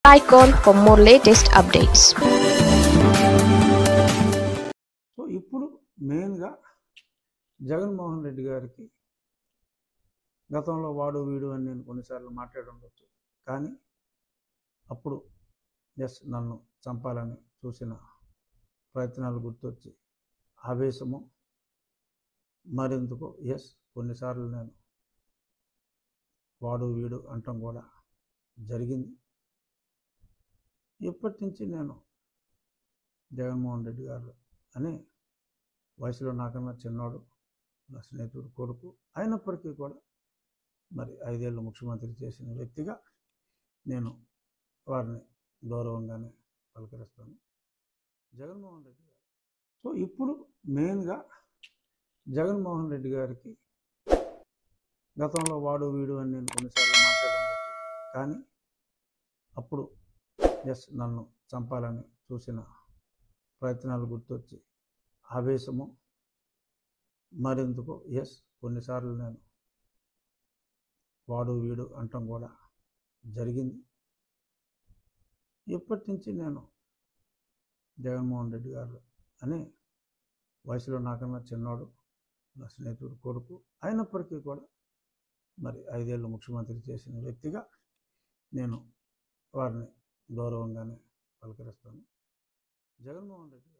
icon for more latest updates. So ఇప్పుడు మెయిన్గా జగన్మోహన్ రెడ్డి గారికి గతంలో వాడు వీడు అని నేను కొన్నిసార్లు మాట్లాడి ఉండొచ్చు, కానీ అప్పుడు నన్ను చంపాలని చూసిన ప్రయత్నాలు గుర్తొచ్చి ఆవేశము మరెందుకో కొన్నిసార్లు నేను వాడు వీడు అంటాం కూడా జరిగింది. ఇప్పటి నుంచి నేను జగన్మోహన్ రెడ్డి గారు అని వయసులో నాకన్నా చిన్నవాడు, నా స్నేహితుడు కొడుకు అయినప్పటికీ కూడా మరి 5 ఏళ్ళు ముఖ్యమంత్రి చేసిన వ్యక్తిగా నేను వారిని గౌరవంగానే పలకరిస్తాను. జగన్మోహన్ రెడ్డి గారు. సో ఇప్పుడు మెయిన్గా జగన్మోహన్ రెడ్డి గారికి గతంలో వాడు వీడు అని నేను కొన్నిసార్లు మాట్లాడి ఉండొచ్చు, కానీ అప్పుడు నన్ను చంపాలని చూసిన ప్రయత్నాలు గుర్తొచ్చి ఆవేశము మరెందుకో కొన్నిసార్లు నేను వాడు వీడు అంటాం కూడా జరిగింది. ఇప్పటి నుంచి నేను జగన్మోహన్ రెడ్డి గారు అని వయసులో నాకన్నా చిన్నవాడు, నా స్నేహితుడు కొడుకు అయినప్పటికీ కూడా మరి 5 ఏళ్ళు ముఖ్యమంత్రి చేసిన వ్యక్తిగా నేను వారిని గౌరవంగానే పలకరిస్తాను. జగన్మోహన్ రెడ్డి గారు.